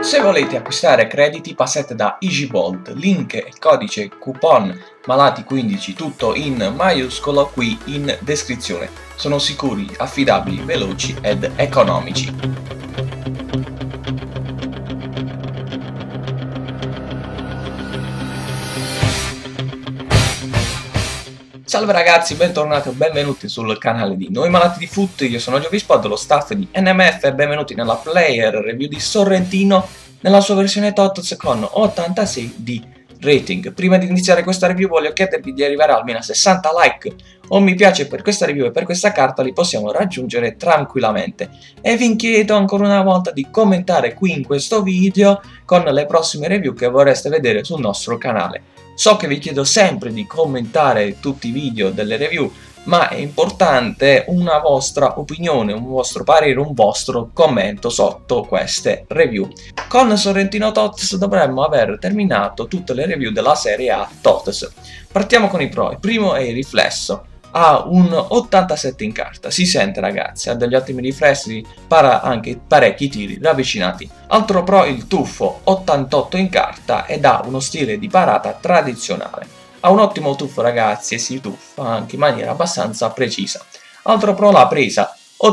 Se volete acquistare crediti passate da EasyVolt, link e codice coupon malati15 tutto in maiuscolo qui in descrizione. Sono sicuri, affidabili, veloci ed economici. Salve ragazzi, bentornati o benvenuti sul canale di Noi Malati di Foot. Io sono Giovispod, lo staff di NMF e benvenuti nella player review di Sorrentino nella sua versione TOTS con 86 di rating. Prima di iniziare questa review voglio chiedervi di arrivare almeno a 60 like o mi piace per questa review e per questa carta li possiamo raggiungere tranquillamente. E vi chiedo ancora una volta di commentare qui in questo video con le prossime review che vorreste vedere sul nostro canale. So che vi chiedo sempre di commentare tutti i video delle review, ma è importante una vostra opinione, un vostro parere, un vostro commento sotto queste review. Con Sorrentino TOTS dovremmo aver terminato tutte le review della serie A TOTS. Partiamo con i pro. Il primo è il riflesso. Ha un 87 in carta, si sente ragazzi, ha degli ottimi riflessi, para anche parecchi tiri ravvicinati. Altro pro il tuffo, 88 in carta ed ha uno stile di parata tradizionale. Ha un ottimo tuffo ragazzi e si tuffa anche in maniera abbastanza precisa. Altro pro la presa,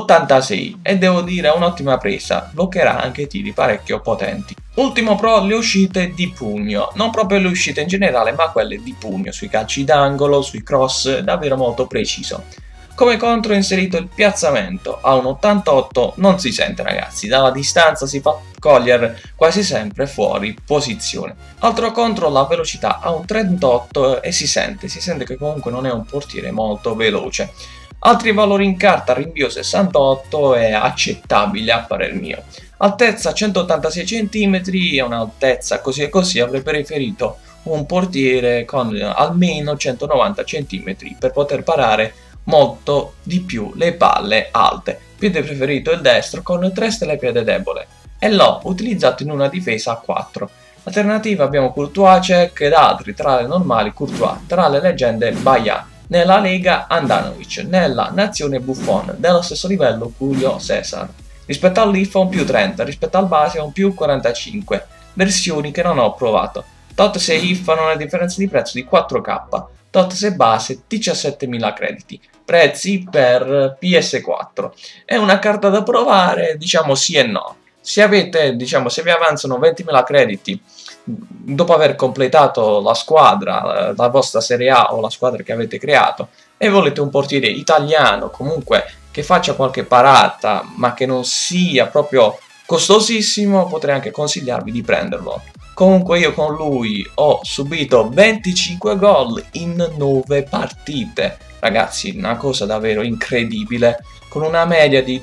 86 e devo dire un'ottima presa, bloccherà anche tiri parecchio potenti. Ultimo pro le uscite di pugno, non proprio le uscite in generale ma quelle di pugno, sui calci d'angolo, sui cross, davvero molto preciso. Come contro ho inserito il piazzamento, a un 88 non si sente ragazzi, dalla distanza si fa cogliere quasi sempre fuori posizione. Altro contro la velocità, a un 38 e si sente che comunque non è un portiere molto veloce. Altri valori in carta, rinvio 68 è accettabile a parer mio. Altezza 186 cm, è un'altezza così e così, avrei preferito un portiere con almeno 190 cm per poter parare molto di più le palle alte. Piede preferito il destro con 3 stelle piede debole e l'ho utilizzato in una difesa a 4. Alternativa abbiamo Courtois, Cech ed altri, tra le normali Courtois, tra le leggende Baia. Nella Lega Andanovic, nella Nazione Buffon, dello stesso livello Julio Cesar. Rispetto all'IFA un più 30, rispetto al base un più 45, versioni che non ho provato. TOTS e IFA hanno una differenza di prezzo di 4k, TOTS e base 17.000 crediti, prezzi per PS4. È una carta da provare, diciamo sì e no. Se avete, se vi avanzano 20.000 crediti dopo aver completato la squadra, la vostra Serie A o la squadra che avete creato e volete un portiere italiano comunque che faccia qualche parata ma che non sia proprio costosissimo, potrei anche consigliarvi di prenderlo. Comunque io con lui ho subito 25 gol in 9 partite, ragazzi, una cosa davvero incredibile, con una media di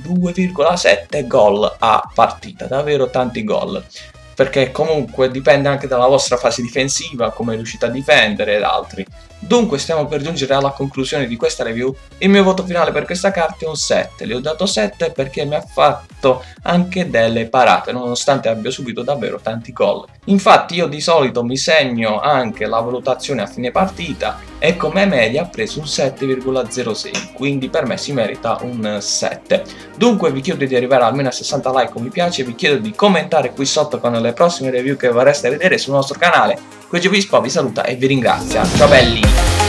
2,7 gol a partita, davvero tanti gol. Perché comunque dipende anche dalla vostra fase difensiva, come riuscite a difendere ed altri. Dunque stiamo per giungere alla conclusione di questa review. Il mio voto finale per questa carta è un 7, le ho dato 7 perché mi ha fatto anche delle parate, nonostante abbia subito davvero tanti gol. Infatti io di solito mi segno anche la valutazione a fine partita e come media ha preso un 7,06, quindi per me si merita un 7. Dunque vi chiedo di arrivare almeno a 60 like o mi piace, vi chiedo di commentare qui sotto con le prossime review che vorreste vedere sul nostro canale. Qui Giovispo vi saluta e vi ringrazia. Ciao belli!